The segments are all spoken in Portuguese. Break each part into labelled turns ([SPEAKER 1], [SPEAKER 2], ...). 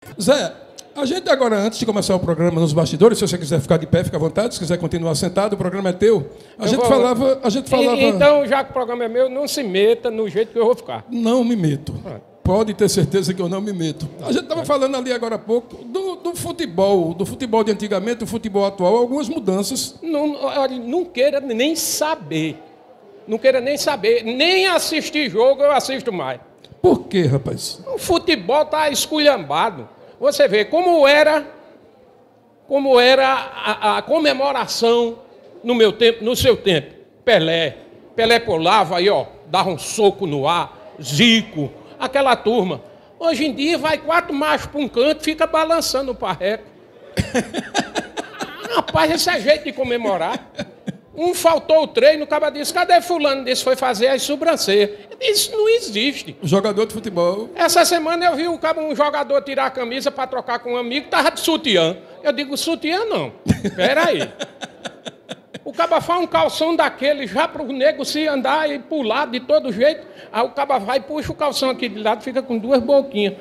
[SPEAKER 1] Zé, a gente agora, antes de começar o programa nos bastidores, se você quiser ficar de pé, fica à vontade. Se quiser continuar sentado, o programa é teu. A gente falava...
[SPEAKER 2] Então, já que o programa é meu, não se meta no jeito que eu vou ficar.
[SPEAKER 1] Não me meto. Pode ter certeza que eu não me meto. A gente estava falando ali agora há pouco do futebol de antigamente, do futebol atual, algumas mudanças.
[SPEAKER 2] Não queira nem saber. Não queira nem saber. Nem assistir jogo eu assisto mais.
[SPEAKER 1] Por quê, rapaz?
[SPEAKER 2] O futebol está esculhambado. Você vê como era a comemoração no meu tempo, no seu tempo. Pelé pulava aí, ó, dava um soco no ar, Zico, aquela turma. Hoje em dia vai 4 machos para um canto e fica balançando o parreco. Rapaz, esse é jeito de comemorar. Um faltou o treino, o cara disse, cadê fulano? Disse, foi fazer as sobrancelhas. Isso não existe.
[SPEAKER 1] Jogador de futebol.
[SPEAKER 2] Essa semana eu vi um jogador tirar a camisa para trocar com um amigo, estava de sutiã. Eu digo, sutiã não. Espera aí. O caba faz um calção daquele já para o nego se andar e pular de todo jeito. Aí o caba vai e puxa o calção aqui de lado, fica com 2 boquinhas.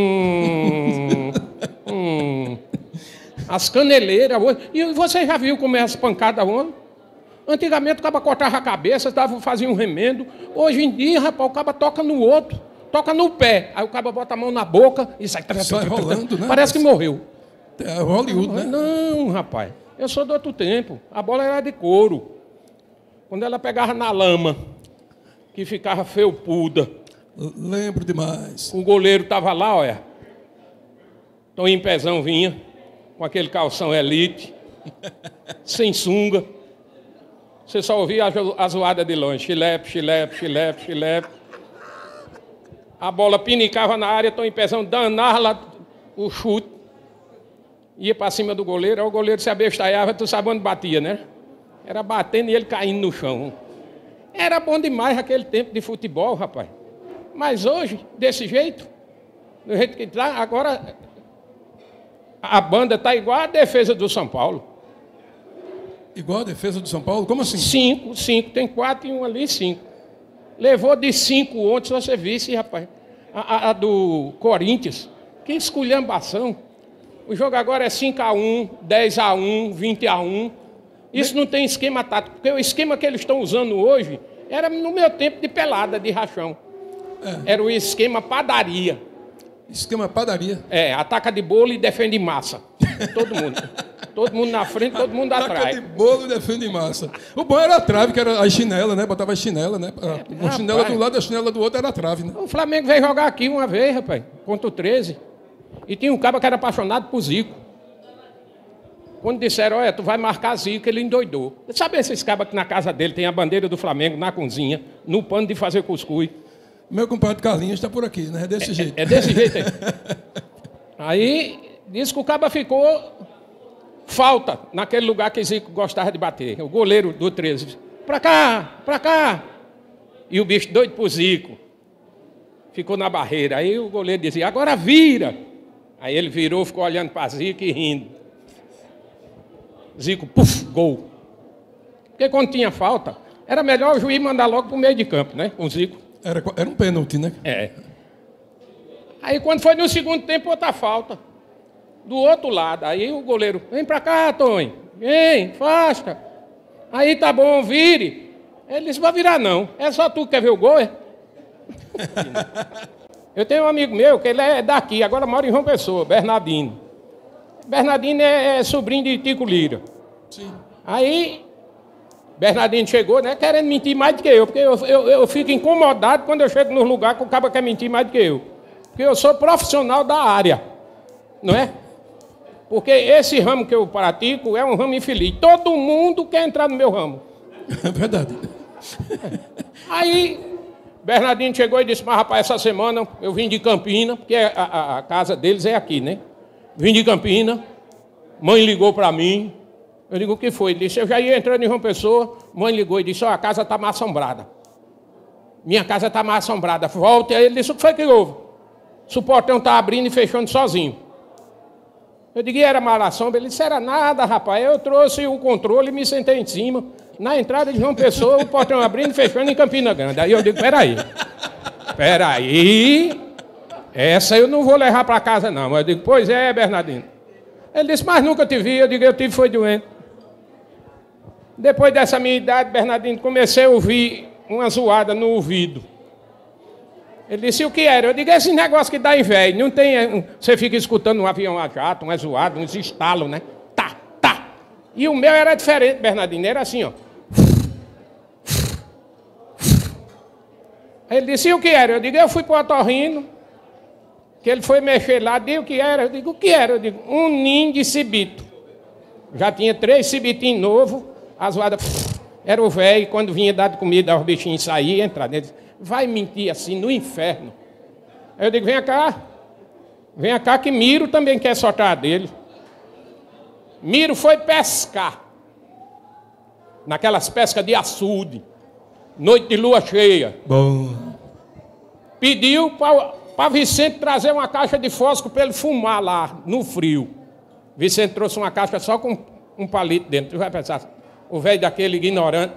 [SPEAKER 2] As caneleiras. E você já viu como é as pancadas ontem? Antigamente o caba cortava a cabeça, fazia um remendo. Hoje em dia, rapaz, o caba toca no outro, toca no pé. Aí o caba bota a mão na boca e sai
[SPEAKER 1] rolando, né?
[SPEAKER 2] Parece que morreu.
[SPEAKER 1] É Hollywood, né?
[SPEAKER 2] Não, rapaz. Eu sou do outro tempo. A bola era de couro. Quando ela pegava na lama, que ficava felpuda.
[SPEAKER 1] Lembro demais.
[SPEAKER 2] O goleiro estava lá, olha. Toninho Pezão vinha, com aquele calção elite, sem sunga. Você só ouvia a zoada de longe. Chilepe, chilepe, chilepe, chilepe. A bola pinicava na área, Toninho Pezão danava lá o chute. Ia para cima do goleiro, aí o goleiro se abestalhava, tu sabe onde batia, né? Era batendo e ele caindo no chão. Era bom demais aquele tempo de futebol, rapaz. Mas hoje, desse jeito, do jeito que está, agora a banda está igual a defesa do São Paulo.
[SPEAKER 1] Igual a defesa do São Paulo? Como assim?
[SPEAKER 2] 5. Tem 4 e um ali, 5. Levou de 5 ontem, se você visse, rapaz. A do Corinthians. Que esculhambação. O jogo agora é 5-1, 10-1, 20-1. Isso não tem esquema tático, porque o esquema que eles estão usando hoje era no meu tempo de pelada, de rachão. Era o esquema padaria.
[SPEAKER 1] Esquema padaria?
[SPEAKER 2] Ataca de bolo e defende massa. Todo mundo. Todo mundo na frente, todo mundo atrás.
[SPEAKER 1] Ataca de bolo e defende massa. O bom era a trave, que era a chinela, né? Botava a chinela, né? Uma chinela de um lado e a chinela do outro era a trave, né?
[SPEAKER 2] O Flamengo veio jogar aqui uma vez, rapaz, contra o 13. E tinha um cara que era apaixonado por Zico. Quando disseram, olha, tu vai marcar Zico, ele endoidou. Sabe esses cabas que na casa dele tem a bandeira do Flamengo na cozinha, no pano de fazer cuscuz?
[SPEAKER 1] Meu compadre Carlinhos está por aqui, né? É desse jeito.
[SPEAKER 2] É desse jeito aí. Aí, disse que o caba ficou falta naquele lugar que Zico gostava de bater. O goleiro do 13. Pra cá. E o bicho doido por Zico. Ficou na barreira. Aí o goleiro dizia, agora vira. Aí ele virou, ficou olhando para Zico e rindo. Zico, puf, gol. Porque quando tinha falta, era melhor o juiz mandar logo para o meio de campo, né? Com o Zico.
[SPEAKER 1] Era um pênalti, né?
[SPEAKER 2] Aí quando foi no segundo tempo, outra falta. Do outro lado. Aí o goleiro, vem para cá, Tonho. Vem, afasta. Aí tá bom, vire. Ele disse, vai virar não. É só tu que quer ver o gol, é? Eu tenho um amigo meu que ele é daqui, agora mora em João Pessoa, Bernardino. Bernardino é sobrinho de Tico Lira.
[SPEAKER 1] Sim.
[SPEAKER 2] Aí, Bernardino chegou, né, querendo mentir mais do que eu, porque eu fico incomodado quando eu chego nos lugares que o cara quer mentir mais do que eu. Porque eu sou profissional da área, não é? Porque esse ramo que eu pratico é um ramo infeliz. Todo mundo quer entrar no meu ramo.
[SPEAKER 1] É verdade.
[SPEAKER 2] Aí, Bernardino chegou e disse, mas rapaz, essa semana eu vim de Campina, porque a casa deles é aqui, né? Vim de Campina, mãe ligou para mim. Eu digo, o que foi? Ele disse, eu já ia entrando em João Pessoa, mãe ligou e disse, ó, a casa está mal assombrada. Minha casa está mal assombrada, volta. Aí ele disse, o que foi que houve? O portão está abrindo e fechando sozinho. Eu digo, e era mal assombra? Ele disse, era nada, rapaz. Eu trouxe o controle e me sentei em cima. Na entrada de João Pessoa, o portão abrindo e fechando em Campina Grande. Aí eu digo, peraí. essa eu não vou levar para casa, não. Eu digo, pois é, Bernardino. Ele disse, mas nunca te vi. Eu digo, eu tive, foi doente. Depois dessa minha idade, Bernardino, comecei a ouvir uma zoada no ouvido. Ele disse, o que era? Eu digo, esse negócio que dá em velho. Não tem... Você fica escutando um avião a jato, uma zoada, uns estalos, né? Tá, tá. E o meu era diferente, Bernardino. Era assim, ó. Ele disse, e o que era? Eu digo, eu fui para o otorrino, que ele foi mexer lá, disse o que era? Eu digo, o que era? Eu digo, um ninho de cibito. Já tinha 3 cibitinhos novos, a zoada... Era o velho, quando vinha dar de comida aos bichinhos sair e entrar. Ele disse, vai mentir assim no inferno. Aí eu digo, vem cá que Miro também quer soltar dele. Miro foi pescar, naquelas pescas de açude, noite de lua cheia.
[SPEAKER 1] Bom.
[SPEAKER 2] Pediu para Vicente trazer uma caixa de fósforo para ele fumar lá, no frio. Vicente trouxe uma caixa só com um palito dentro. Tu vai pensar, o velho daquele ignorante.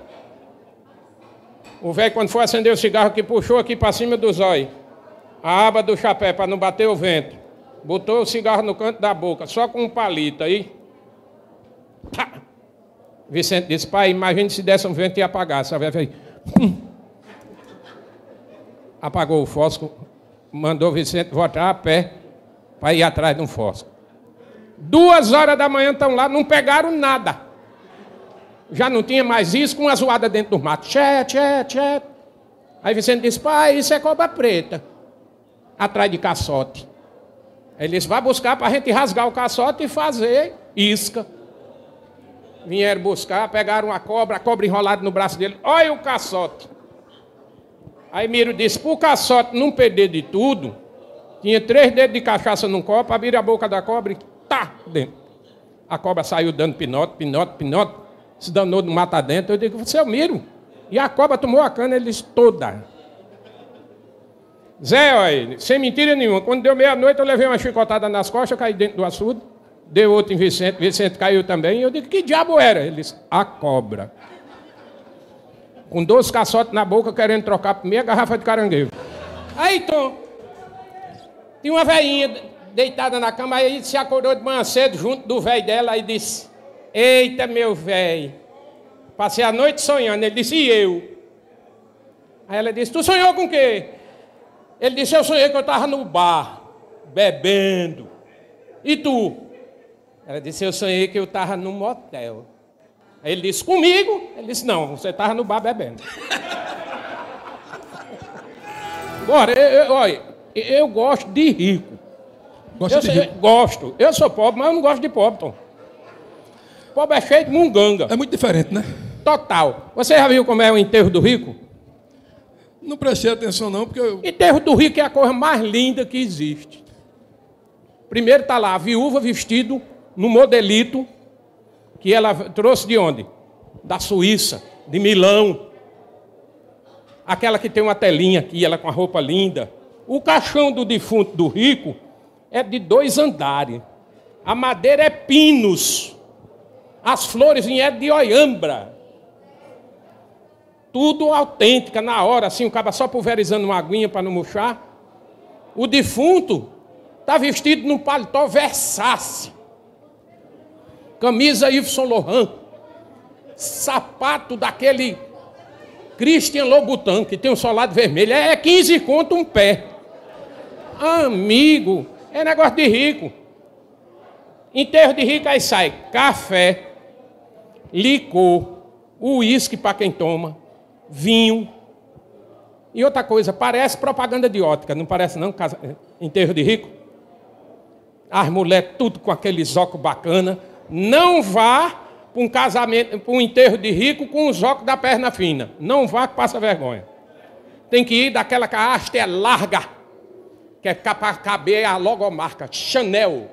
[SPEAKER 2] O velho, quando foi acender o cigarro, que puxou aqui para cima do zóio, a aba do chapéu, para não bater o vento. Botou o cigarro no canto da boca, só com um palito aí. Pá! Vicente disse, pai, imagine se desse um vento e apagasse. A velha fez... Apagou o fósforo, mandou Vicente voltar a pé para ir atrás de um fósforo. 2 horas da manhã estão lá, não pegaram nada. Já não tinha mais isso, com uma zoada dentro do mato. Tchê, tchê, tchê. Aí Vicente disse, pai, isso é cobra preta. Atrás de caçote. Aí ele disse, vai buscar para a gente rasgar o caçote e fazer isca. Vieram buscar, pegaram a cobra enrolada no braço dele. Olha o caçote. Aí Miro disse, para o caçote não perder de tudo, tinha 3 dedos de cachaça num copo, abriram a boca da cobra e tá dentro. A cobra saiu dando pinote, se danou no mata dentro. Eu digo, você é o Miro? E a cobra tomou a cana, ele disse, toda. Zé, olha, sem mentira nenhuma, quando deu meia-noite eu levei uma chicotada nas costas, eu caí dentro do açude, deu outro em Vicente, Vicente caiu também, e eu digo, que diabo era? Ele disse, a cobra. Com 2 caçotes na boca, querendo trocar por meia garrafa de caranguejo. Aí, Tom, tinha uma velhinha deitada na cama, aí se acordou de manhã cedo junto do velho dela e disse, eita, meu velho, passei a noite sonhando. Ele disse, e eu? Aí ela disse, tu sonhou com o quê? Ele disse, eu sonhei que eu estava no bar, bebendo. E tu? Ela disse, eu sonhei que eu estava no motel. Aí ele disse, comigo? Ele disse, não, você estava no bar bebendo. Agora, olha, eu gosto de rico.
[SPEAKER 1] Gosta de rico?
[SPEAKER 2] Gosto. Eu sou pobre, mas eu não gosto de pobre, Tom. Pobre é cheio de munganga.
[SPEAKER 1] É muito diferente, né?
[SPEAKER 2] Total. Você já viu como é o enterro do rico?
[SPEAKER 1] Não prestei atenção não, porque eu...
[SPEAKER 2] Enterro do rico é a coisa mais linda que existe. Primeiro está lá a viúva vestido no modelito que ela trouxe de onde? Da Suíça, de Milão. Aquela que tem uma telinha aqui, ela com a roupa linda. O caixão do defunto do rico é de 2 andares. A madeira é pinos. As flores vieram de Oiambra. Tudo autêntica, na hora, assim, o cara só pulverizando uma aguinha para não murchar. O defunto está vestido num paletó Versace. Camisa Yves Saint Laurent. Sapato daquele Christian Louboutin, que tem um solado vermelho. É 15 conto um pé. Amigo, é negócio de rico. Enterro de rico, aí sai café, licor, uísque para quem toma, vinho. E outra coisa, parece propaganda de ótica, não parece não? Enterro de rico. As mulheres tudo com aqueles óculos bacana. Não vá para um casamento, para um enterro de rico com os óculos da perna fina. Não vá que passa vergonha. Tem que ir daquela que a haste é larga, que é para caber a logomarca, Chanel.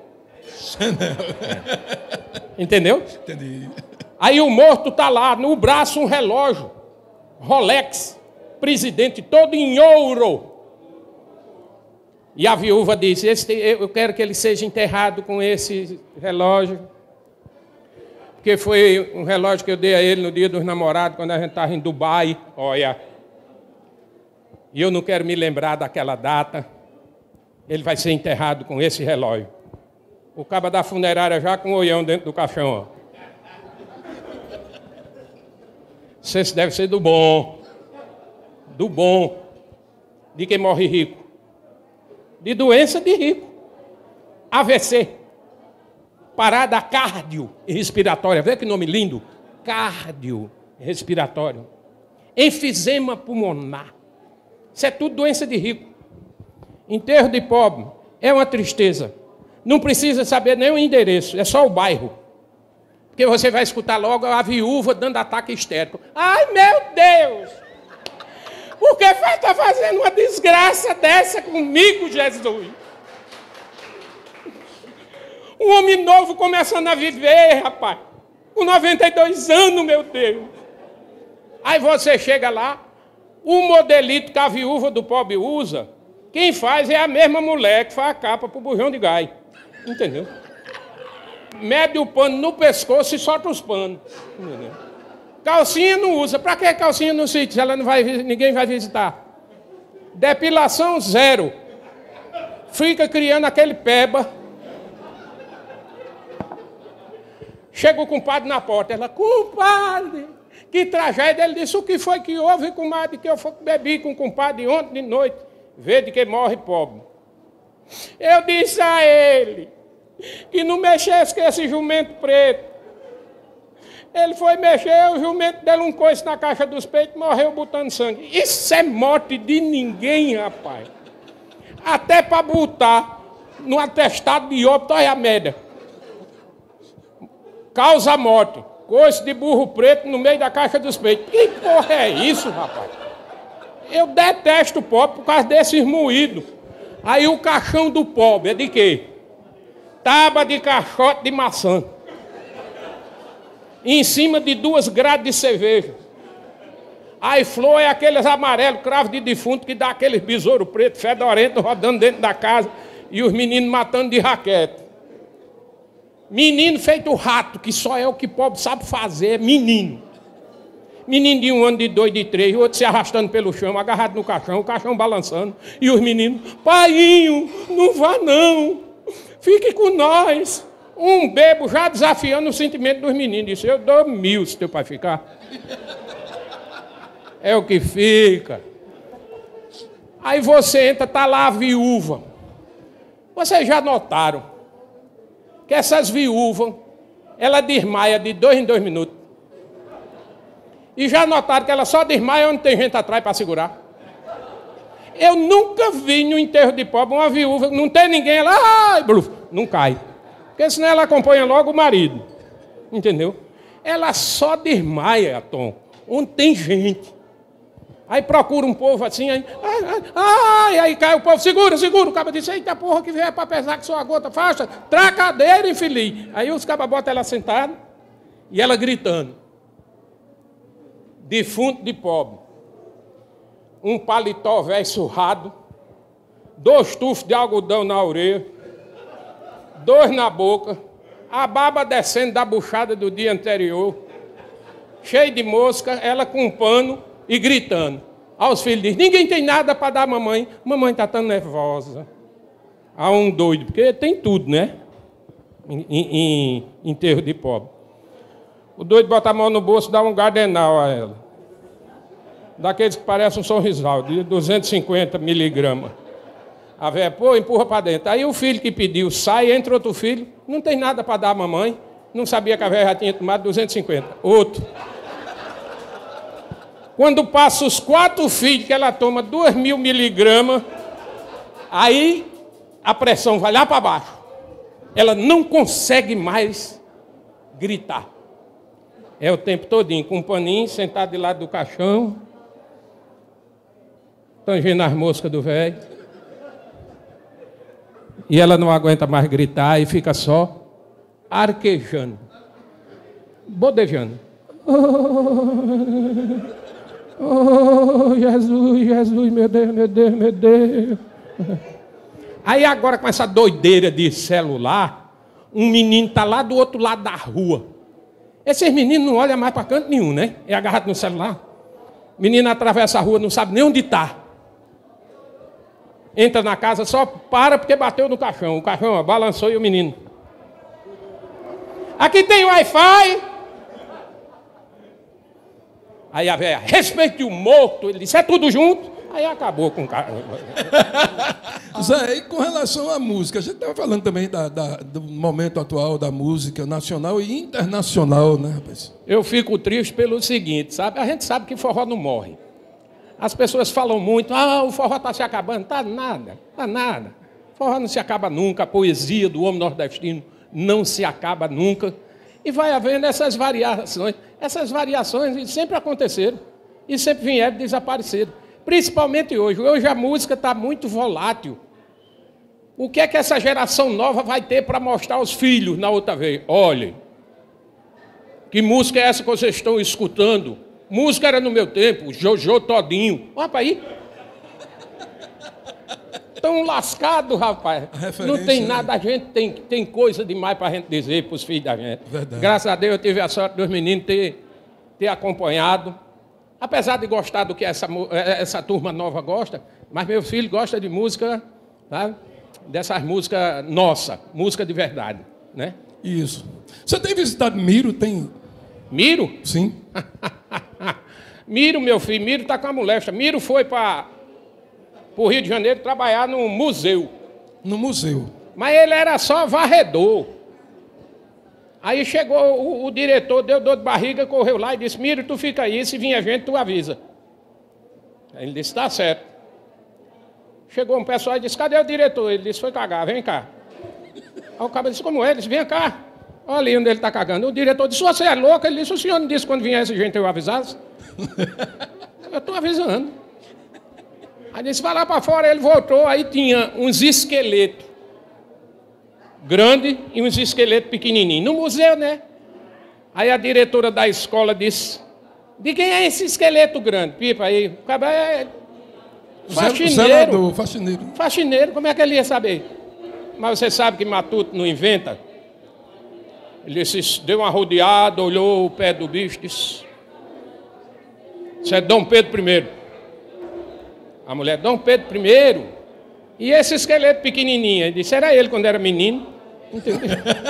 [SPEAKER 2] Entendeu?
[SPEAKER 1] Entendi.
[SPEAKER 2] Aí o morto está lá, no braço um relógio, Rolex, presidente todo em ouro. E a viúva disse, eu quero que ele seja enterrado com esse relógio, porque foi um relógio que eu dei a ele no dia dos namorados, quando a gente estava em Dubai, olha. E eu não quero me lembrar daquela data. ele vai ser enterrado com esse relógio. O cabo da funerária já com o olhão dentro do caixão, ó. Esse deve ser do bom, de quem morre rico, de doença de rico, AVC, parada cardio e respiratória, vê que nome lindo, cardio respiratório, enfisema pulmonar, isso é tudo doença de rico. Enterro de pobre é uma tristeza, não precisa saber nem o endereço, é só o bairro. Porque você vai escutar logo a viúva dando ataque histérico. Ai, meu Deus! Por que está fazendo uma desgraça dessa comigo, Jesus? Um homem novo começando a viver, rapaz. Com 92 anos, meu Deus. Aí você chega lá, o modelito que a viúva do pobre usa, quem faz é a mesma mulher que faz a capa para o bujão de gás. Entendeu? Mede o pano no pescoço e solta os panos. Entendeu? Calcinha não usa. Para que calcinha no sítio se ela não vai, ninguém vai visitar? Depilação zero. Fica criando aquele peba. Chega o compadre na porta. Ela, compadre, que tragédia. Ele disse, o que foi que houve, comadre, que eu bebi com o compadre ontem de noite. Vê de que morre pobre. Eu disse a ele que não mexesse com esse jumento preto. Ele foi mexer, o jumento deu um coice na caixa dos peitos e morreu botando sangue. Isso é morte de ninguém, rapaz. Até para botar no atestado de óbito, olha a média. Causa morte. Coice de burro preto no meio da caixa dos peitos. Que porra é isso, rapaz? Eu detesto o pobre por causa desses moídos. Aí o caixão do pobre é de quê? Tábua de caixote de maçã. Em cima de 2 grades de cerveja. Aí flor é aqueles amarelos, cravo de defunto, que dá aqueles besouro preto, fedorento, rodando dentro da casa. E os meninos matando de raquete. Menino feito rato, que só é o que pobre sabe fazer, menino. Menino de 1 ano, de 2, de 3, o outro se arrastando pelo chão, agarrado no caixão, o caixão balançando. E os meninos, paiinho, não vá não, fique com nós. Um bebo já desafiando o sentimento dos meninos. Disse, eu dou 1000 se teu pai ficar. É o que fica. Aí você entra, tá lá a viúva. Vocês já notaram que essas viúvas, ela desmaia de 2 em 2 minutos. E já notaram que ela só desmaia onde tem gente atrás para segurar. Eu nunca vi no enterro de pobre uma viúva, não tem ninguém, ela ai, bluf, não cai. Porque senão ela acompanha logo o marido. Entendeu? Ela só desmaia, Tom, onde tem gente. Aí procura um povo assim, aí cai o povo, segura, o cabo disse, eita porra que vier para pesar que sua gota, faixa, tra a cadeira, infeliz. Aí os cabas botam ela sentada e ela gritando. Defunto de pobre, um paletó velho surrado, 2 tufos de algodão na orelha, 2 na boca, a baba descendo da buchada do dia anterior, cheio de mosca, ela com um pano e gritando. Aos filhos diz, ninguém tem nada para dar a mamãe está tão nervosa. Há um doido, porque tem tudo, né? Em enterro de pobre. O doido bota a mão no bolso e dá um gardenal a ela. Daqueles que parecem um sorrisal, de 250 miligramas. A velha, pô, empurra para dentro. Aí o filho que pediu sai, entra outro filho, não tem nada para dar à mamãe, não sabia que a velha já tinha tomado 250. Outro. Quando passa os 4 filhos que ela toma 2.000 miligramas, aí a pressão vai lá para baixo. Ela não consegue mais gritar. É o tempo todinho, com um paninho, sentado de lado do caixão, tangendo as moscas do velho. E ela não aguenta mais gritar e fica só arquejando, bodejando. Oh, Jesus, Jesus, meu Deus, meu Deus, meu Deus. Aí agora com essa doideira de celular, um menino está lá do outro lado da rua. Esses meninos não olham mais para canto nenhum, né? É agarrado no celular. Menino atravessa a rua, não sabe nem onde está. entra na casa, só para porque bateu no caixão. O caixão ó, balançou e o menino. Aqui tem Wi-Fi. Aí a velha, respeite o morto. Ele disse, é tudo junto. Aí acabou com o cara.
[SPEAKER 1] Zé, e com relação à música, a gente estava falando também do momento atual da música nacional e internacional, né, rapaz?
[SPEAKER 2] Eu fico triste pelo seguinte, sabe? A gente sabe que forró não morre. As pessoas falam muito, o forró está se acabando. Tá nada, tá nada. Forró não se acaba nunca, a poesia do homem nordestino não se acaba nunca. E vai havendo essas variações. Essas variações sempre aconteceram e sempre vieram desapareceram. Principalmente hoje. Hoje a música está muito volátil. O que é que essa geração nova vai ter para mostrar aos filhos na outra vez? Olhem, que música é essa que vocês estão escutando? Música era no meu tempo, Jojo Todinho. Olha para aí. Estão lascados, rapaz. Não tem nada, a gente tem coisa demais para a gente dizer para os filhos da gente.
[SPEAKER 1] Verdade.
[SPEAKER 2] Graças a Deus eu tive a sorte dos meninos ter acompanhado. Apesar de gostar do que essa turma nova gosta, mas meu filho gosta de música, tá? Dessas músicas nossa, música de verdade, né?
[SPEAKER 1] Isso. Você tem visitado Miro? Tem?
[SPEAKER 2] Miro?
[SPEAKER 1] Sim.
[SPEAKER 2] Miro, meu filho, Miro está com a moléstia. Miro foi para o Rio de Janeiro trabalhar no museu.
[SPEAKER 1] No museu.
[SPEAKER 2] Mas ele era só varredor. Aí chegou o diretor, deu dor de barriga, correu lá e disse, Miro, tu fica aí, se vir gente, tu avisa. Aí ele disse, tá certo. Chegou um pessoal e disse, cadê o diretor? Ele disse, foi cagar, vem cá. Aí o cara disse, como é? Ele disse, vem cá. Olha ali onde ele está cagando. O diretor disse, você é louco? Ele disse, o senhor não disse quando viesse gente eu avisasse? Eu estou avisando. Aí disse, vai lá para fora. Ele voltou, aí tinha uns esqueletos grandes e uns esqueletos pequenininhos. No museu, né? Aí a diretora da escola disse, de quem é esse esqueleto grande? Pipa, aí o cara é faxineiro.
[SPEAKER 1] Faxineiro.
[SPEAKER 2] Faxineiro, como é que ele ia saber? Mas você sabe que Matuto não inventa? Ele disse, deu uma rodeada, olhou o pé do bicho e disse, isso é Dom Pedro I. A mulher, Dom Pedro I. E esse esqueleto pequenininho? Ele disse, era ele quando era menino. Entendeu?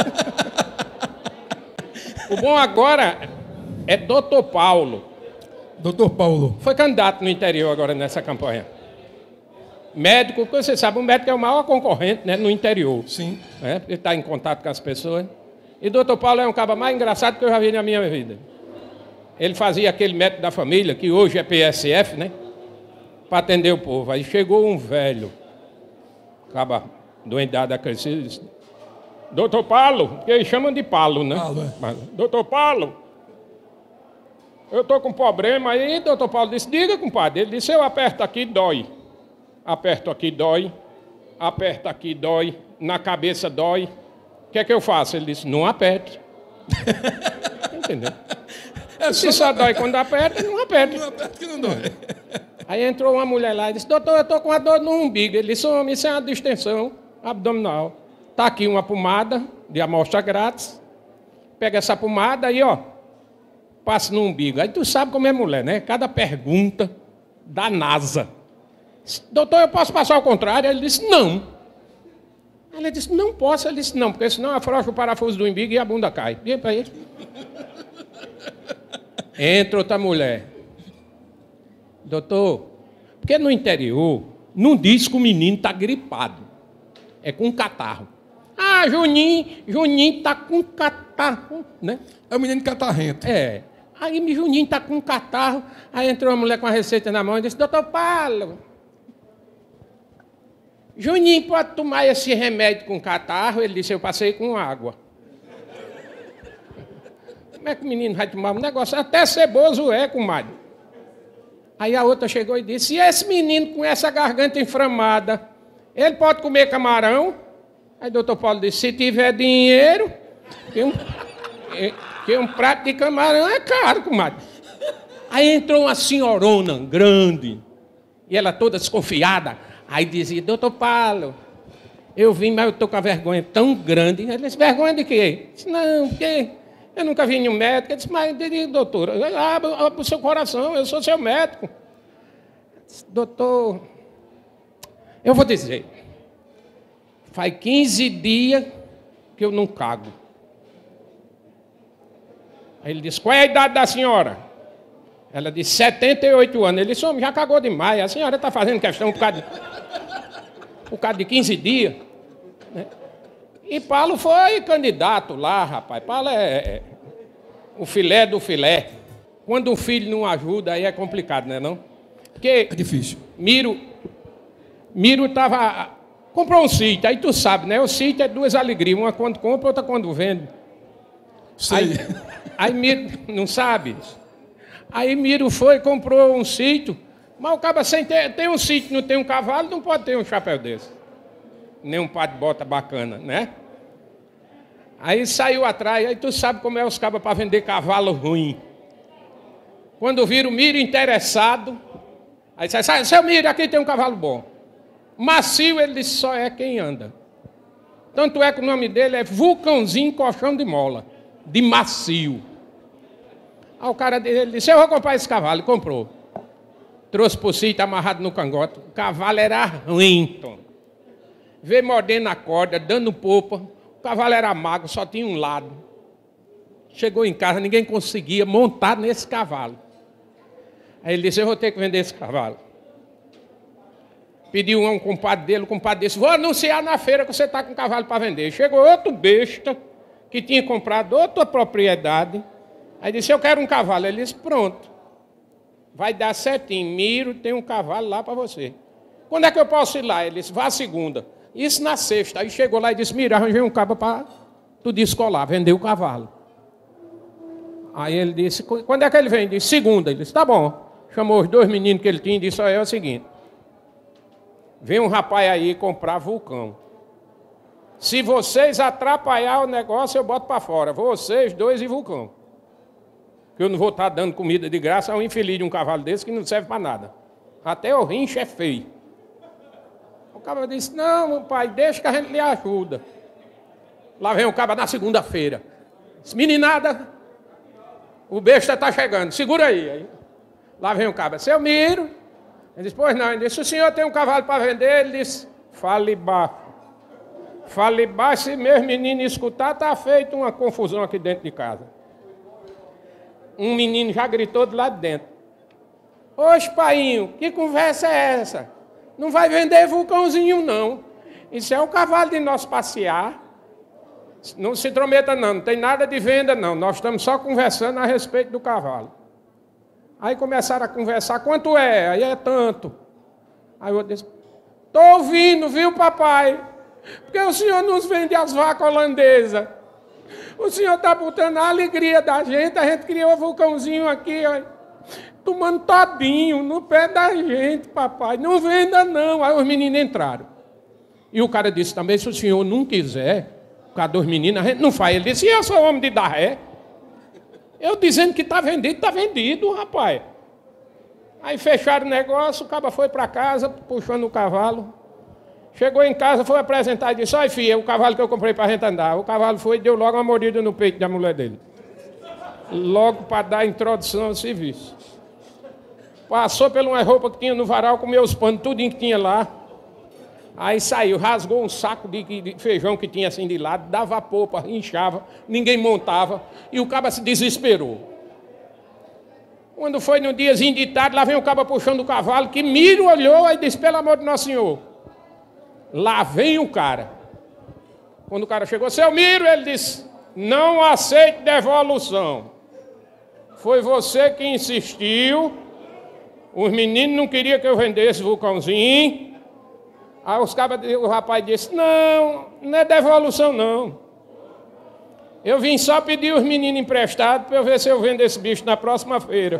[SPEAKER 2] O bom agora é Dr. Paulo.
[SPEAKER 1] Doutor Paulo.
[SPEAKER 2] Foi candidato no interior agora nessa campanha. Médico, porque você sabe, o médico é o maior concorrente, né, no interior.
[SPEAKER 1] Sim.
[SPEAKER 2] Ele está em contato com as pessoas. E Dr. Paulo é um cara mais engraçado que eu já vi na minha vida. Ele fazia aquele médico da família, que hoje é PSF, né? Para atender o povo. Aí chegou um velho, acaba doentado, crescida, e disse, Doutor Paulo, porque eles chamam de Paulo, né?
[SPEAKER 1] Paulo, é.
[SPEAKER 2] Doutor Paulo, eu estou com um problema. Aí Doutor Paulo disse, diga, compadre. Ele disse, eu aperto aqui, dói. Aperto aqui, dói. Aperto aqui, dói. Na cabeça, dói. O que é que eu faço? Ele disse, não aperte. Entendeu? Se só dói quando aperta, não aperte.
[SPEAKER 1] Não aperta que não dói.
[SPEAKER 2] Aí entrou uma mulher lá e disse, doutor, eu estou com uma dor no umbigo. Ele disse, homem, isso é uma distensão abdominal. Está aqui uma pomada de amostra grátis. Pega essa pomada aí, ó, passa no umbigo. Aí tu sabe como é mulher, né? Cada pergunta da NASA. Doutor, eu posso passar ao contrário? Ele disse, não. Ela disse, não posso. Ele disse, não, porque senão afrouxa o parafuso do umbigo e a bunda cai. Diga para ele. Entra outra mulher. Doutor, porque no interior não diz que o menino está gripado. É com catarro. Ah, Juninho está com catarro, né?
[SPEAKER 1] É o menino catarrento.
[SPEAKER 2] É. Aí Juninho está com catarro. Aí entrou uma mulher com a receita na mão e disse, doutor Paulo, Juninho pode tomar esse remédio com catarro? Ele disse, eu passei com água. Como é que o menino vai tomar um negócio? Até ceboso é, comadre. Aí a outra chegou e disse, e esse menino com essa garganta inflamada, ele pode comer camarão? Aí o doutor Paulo disse, se tiver dinheiro, que um prato de camarão é caro, comadre. Aí entrou uma senhorona grande, e ela toda desconfiada. Aí dizia, doutor Paulo, eu vim, mas eu estou com a vergonha tão grande. Ele disse, vergonha de quê? Eu disse, não, porque eu nunca vi nenhum médico. Ele disse, mas, doutor, abra o seu coração, eu sou seu médico. Eu disse, doutor, Eu vou dizer, faz 15 dias que eu não cago. Aí ele disse, qual é a idade da senhora? Ela disse, 78 anos. Ele disse, homem, já cagou demais. A senhora está fazendo questão por causa de 15 dias. Né? E Paulo foi candidato lá, rapaz. Paulo é o filé do filé. Quando um filho não ajuda, aí é complicado, né, não? Porque
[SPEAKER 1] É difícil.
[SPEAKER 2] Miro comprou um sítio, aí tu sabe, né? O sítio é duas alegrias, uma quando compra, outra quando vende.
[SPEAKER 1] Sei.
[SPEAKER 2] Aí Miro, não sabe? Aí Miro foi, comprou um sítio, mas o cara sem tem um sítio, não tem um cavalo, não pode ter um chapéu desse. Nem um par de bota bacana, né? Aí saiu atrás, aí tu sabe como é os cabas para vender cavalo ruim. Quando viram o Miro interessado, aí disse, seu Miro, aqui tem um cavalo bom. Macio, ele disse, só é quem anda. Tanto é que o nome dele é Vulcãozinho Colchão de Mola, de macio. Aí o cara dele disse, eu vou comprar esse cavalo, e comprou. Trouxe para o sítio amarrado no cangote. O cavalo era ruim, Tom. Veio mordendo a corda, dando popa. O cavalo era magro, só tinha um lado. Chegou em casa, ninguém conseguia montar nesse cavalo. Aí ele disse, eu vou ter que vender esse cavalo. Pediu um compadre dele, o compadre disse, vou anunciar na feira que você está com cavalo para vender. Chegou outro besta, que tinha comprado outra propriedade. Aí disse, eu quero um cavalo. Ele disse, pronto. Vai dar certinho. Miro, tem um cavalo lá para você. Quando é que eu posso ir lá? Ele disse, vá à segunda. Isso na sexta. Aí chegou lá e disse, Miro, arranjei um cabo para tu descolar, vender o cavalo. Aí ele disse, quando é que ele vem? Ele disse, segunda. Ele disse, tá bom. Chamou os dois meninos que ele tinha e disse, olha, é o seguinte. Vem um rapaz aí comprar vulcão. Se vocês atrapalhar o negócio, eu boto para fora. Vocês dois e vulcão. Que eu não vou estar dando comida de graça a um infeliz de um cavalo desse que não serve para nada. Até o rinche é feio. O cara disse, não, meu pai, deixa que a gente lhe ajuda. Lá vem o cara na segunda-feira. Disse, meninada, o besta está chegando, segura aí. Lá vem o cara, seu Miro. Ele disse, pois não. Ele disse, o senhor tem um cavalo para vender? Ele disse, fale baixo. Fale baixo, se meus meninos escutar, está feito uma confusão aqui dentro de casa. Um menino já gritou de lá de dentro. Oxe, painho, que conversa é essa? Não vai vender vulcãozinho, não. Isso é o cavalo de nós passear. Não se intrometa, não. Não tem nada de venda, não. Nós estamos só conversando a respeito do cavalo. Aí começaram a conversar. Quanto é? Aí é tanto. Aí eu disse, estou ouvindo, viu, papai? Porque o senhor nos vende as vacas holandesas. O senhor está botando a alegria da gente. A gente criou um vulcãozinho aqui, ó, tomando todinho no pé da gente, papai. Não venda, não. Aí os meninos entraram. E o cara disse também, se o senhor não quiser, por causa dos meninos, a gente não faz. Ele disse, eu sou homem de dar ré. Eu dizendo que está vendido, rapaz. Aí fecharam o negócio, o cara foi para casa, puxando o cavalo. Chegou em casa, foi apresentar e disse, olha, filha, o cavalo que eu comprei para a gente andar. O cavalo foi e deu logo uma mordida no peito da mulher dele. Logo para dar introdução ao serviço. Passou por uma roupa que tinha no varal, comeu os panos, tudinho que tinha lá. Aí saiu, rasgou um saco de feijão que tinha assim de lado, dava a polpa, inchava, ninguém montava, e o caba se desesperou. Quando foi no diazinho de tarde, lá vem o caba puxando o cavalo, que Miro olhou e disse, pelo amor de Nosso Senhor, lá vem o cara. Quando o cara chegou, seu Miro, ele disse, não aceite devolução. Foi você que insistiu, os meninos não queriam que eu vendesse vulcãozinho. Aí o rapaz disse, não é devolução, não. Eu vim só pedir os meninos emprestados para eu ver se eu vendo esse bicho na próxima feira.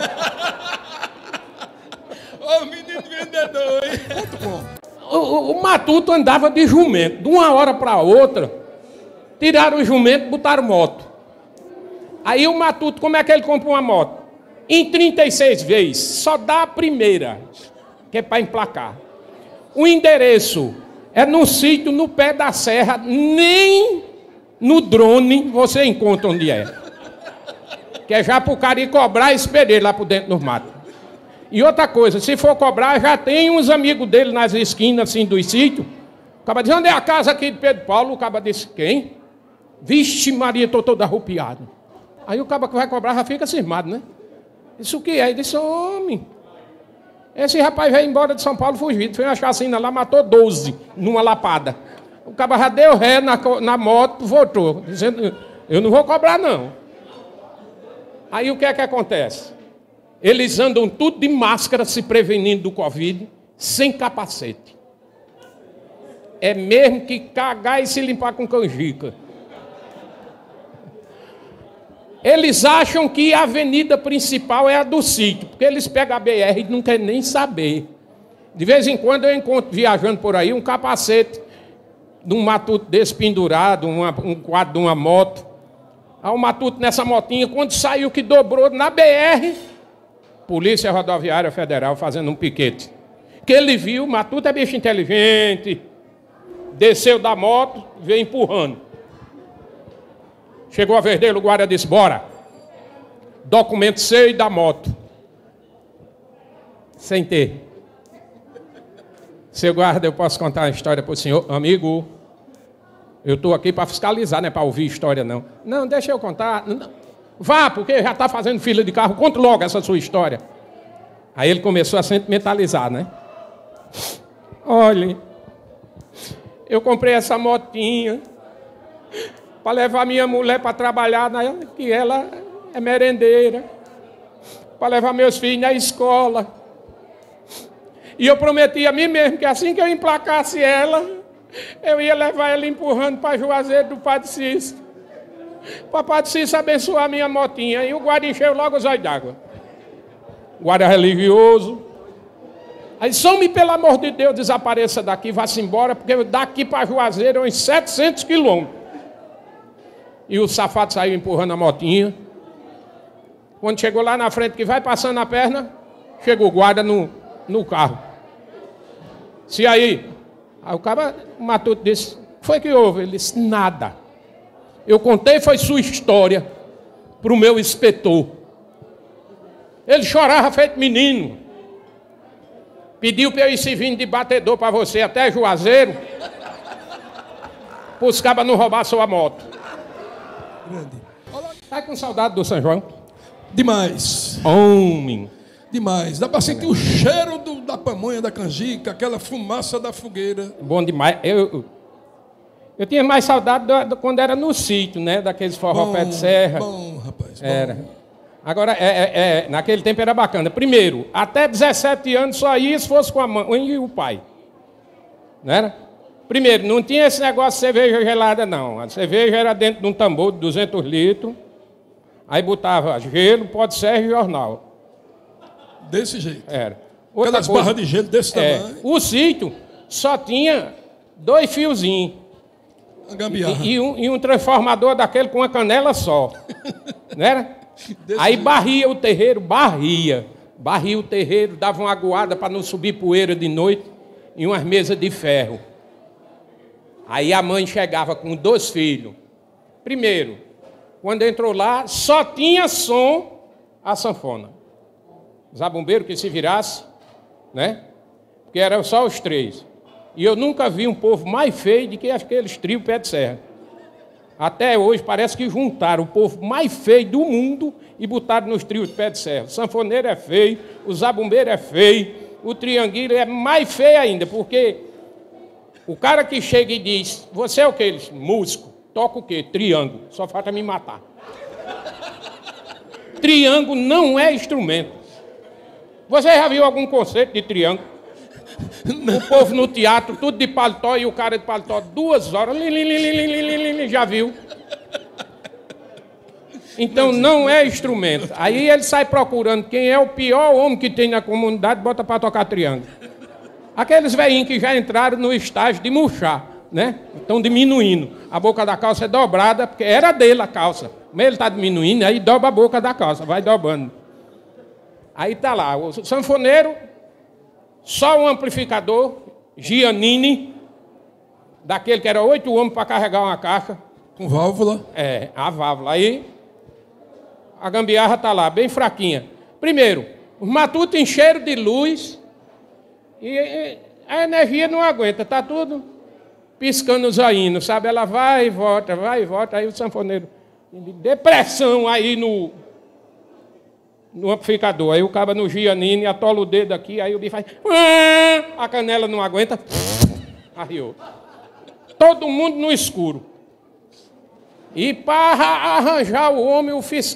[SPEAKER 1] Ô, menino vendedor, hein? Muito bom.
[SPEAKER 2] O matuto andava de jumento. De uma hora para outra, tiraram o jumento e botaram moto. Aí o matuto, como é que ele compra uma moto? Em 36 vezes, só dá a primeira, que é para emplacar. O endereço é no sítio, no pé da serra, nem no drone você encontra onde é. Que é já para o cara ir cobrar esse pereiro lá por dentro dos matos. E outra coisa, se for cobrar, já tem uns amigos dele nas esquinas, assim, dos sítios. O cara diz, onde é a casa aqui de Pedro Paulo? O cara disse, quem? Vixe Maria, estou todo arrupiado. Aí o cara que vai cobrar já fica cismado, né? Isso o que é? Ele disse, homem, esse rapaz veio embora de São Paulo fugido, foi uma chacina lá, matou 12 numa lapada. O cara já deu ré na moto, voltou, dizendo, eu não vou cobrar não. Aí o que é que acontece? Eles andam tudo de máscara, se prevenindo do Covid, sem capacete. É mesmo que cagar e se limpar com canjica. Eles acham que a avenida principal é a do sítio, porque eles pegam a BR e não querem nem saber. De vez em quando eu encontro viajando por aí um capacete de um matuto desse pendurado, um quadro de uma moto. Aí o matuto nessa motinha, quando saiu que dobrou na BR, Polícia Rodoviária Federal fazendo um piquete. Que ele viu, o matuto é bicho inteligente, desceu da moto, veio empurrando. Chegou a vez dele, o guarda disse, bora. Documento seu e da moto. Sem ter. Seu guarda, eu posso contar uma história para o senhor? Amigo, eu estou aqui para fiscalizar, não é para ouvir história, não. Não, deixa eu contar. Não. Vá, porque já está fazendo fila de carro. Conte logo essa sua história. Aí ele começou a sentimentalizar, né? Olha, eu comprei essa motinha para levar minha mulher para trabalhar, que ela é merendeira, para levar meus filhos na escola. E eu prometi a mim mesmo que assim que eu emplacasse ela, eu ia levar ela empurrando para Juazeiro do Padre Cícero, para o Padre Cícero abençoar a minha motinha. E o guarda encheu logo os olhos d'água. Guarda religioso. Aí, some, pelo amor de Deus, desapareça daqui, vá-se embora, porque daqui para Juazeiro é uns 700 quilômetros. E o safado saiu empurrando a motinha. Quando chegou lá na frente, que vai passando a perna, chegou o guarda no carro. Se aí o cara, o matuto disse, foi que houve? Ele disse, nada. Eu contei, foi sua história, para o meu inspetor. Ele chorava feito menino. Pediu para eu ir servindo de batedor para você até Juazeiro, para os cabas não roubar sua moto. Tá com saudade do São João?
[SPEAKER 1] Demais.
[SPEAKER 2] Homem.
[SPEAKER 1] Demais. Dá para sentir o cheiro da pamonha, da canjica, aquela fumaça da fogueira.
[SPEAKER 2] Bom demais. Eu tinha mais saudade quando era no sítio, né? Daqueles forró pé de serra.
[SPEAKER 1] Bom, rapaz. Bom.
[SPEAKER 2] Era. Agora, naquele tempo era bacana. Primeiro, até 17 anos só ia se fosse com a mãe e o pai. Não era? Primeiro, não tinha esse negócio de cerveja gelada, não. A cerveja era dentro de um tambor de 200 litros. Aí botava gelo, pó de serra e jornal.
[SPEAKER 1] Desse jeito.
[SPEAKER 2] Era.
[SPEAKER 1] Aquelas barras de gelo desse tamanho.
[SPEAKER 2] O sítio só tinha 2 fiozinhos.
[SPEAKER 1] A gambiarra.
[SPEAKER 2] E um transformador daquele com uma canela só. Não era? Aí barria o terreiro, barria o terreiro, dava uma aguada para não subir poeira de noite e umas mesas de ferro. Aí a mãe chegava com 2 filhos. Primeiro, quando entrou lá, só tinha som a sanfona. Zabumbeiro que se virasse, né? Porque eram só os 3. E eu nunca vi um povo mais feio do que aqueles trios pé de serra. Até hoje parece que juntaram o povo mais feio do mundo e botaram nos trios de pé de serra. O sanfoneiro é feio, o zabumbeiro é feio, o triangueiro é mais feio ainda, porque o cara que chega e diz, você é o quê? Ele diz, músico. Toca o quê? Triângulo. Só falta me matar. Triângulo não é instrumento. Você já viu algum concerto de triângulo? O povo no teatro, tudo de paletó, e o cara de paletó 2 horas. Já viu? Então não é instrumento. Aí ele sai procurando quem é o pior homem que tem na comunidade, bota para tocar triângulo. Aqueles velhinhos que já entraram no estágio de murchar, né? Estão diminuindo. A boca da calça é dobrada, porque era dele a calça. Mas ele está diminuindo, aí dobra a boca da calça, vai dobrando. Aí está lá, o sanfoneiro, só um amplificador, Giannini, daquele que era 8 homens para carregar uma caixa.
[SPEAKER 1] Com válvula?
[SPEAKER 2] A válvula. Aí a gambiarra está lá, bem fraquinha. Primeiro, Os matutos encheram de luz e a energia não aguenta, está tudo piscando os ainos, sabe? Ela vai e volta, aí o sanfoneiro, depressão aí no amplificador, aí o cabo no gianino, atola o dedo aqui, aí o bicho faz, a canela não aguenta, arriou. Todo mundo no escuro. E para arranjar o homem,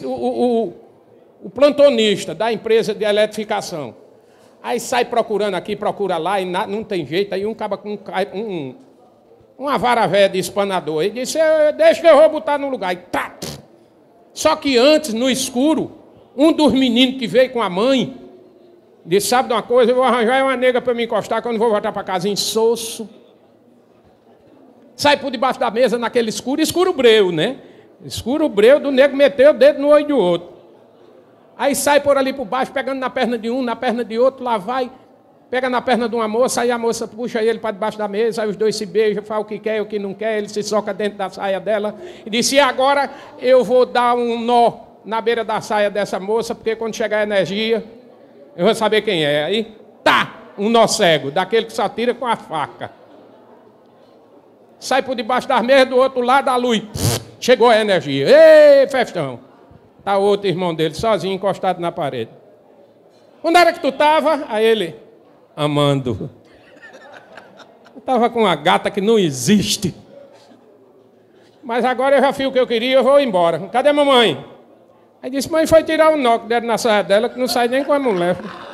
[SPEAKER 2] o plantonista da empresa de eletrificação. Aí sai procurando aqui, procura lá, e não tem jeito. Aí um acaba com uma vara velha de espanador. Ele disse, deixa que eu vou botar no lugar. E tá. Só que antes, no escuro, um dos meninos que veio com a mãe, disse, sabe de uma coisa, eu vou arranjar uma nega para me encostar, que eu não vou voltar para casa insosso. Sai por debaixo da mesa naquele escuro breu, né? Escuro breu do nego meter o dedo no olho do outro. Aí sai por ali por baixo, pegando na perna de um, na perna de outro, lá vai, pega na perna de uma moça, aí a moça puxa ele para debaixo da mesa, aí os dois se beijam, fala o que quer e o que não quer, ele se soca dentro da saia dela e disse, e agora eu vou dar um nó na beira da saia dessa moça, porque quando chegar a energia, eu vou saber quem é. Aí, tá, um nó cego, daquele que só tira com a faca. Sai por debaixo das mesas, do outro lado a luz. Chegou a energia. Ei, festão. Tá outro irmão dele, sozinho, encostado na parede. Onde era que tu estava? Aí ele, amando. Eu estava com uma gata que não existe. Mas agora eu já fiz o que eu queria, eu vou embora. Cadê a mamãe? Aí disse, mãe, foi tirar um nó que deram na saia dela, que não sai nem com a mulher.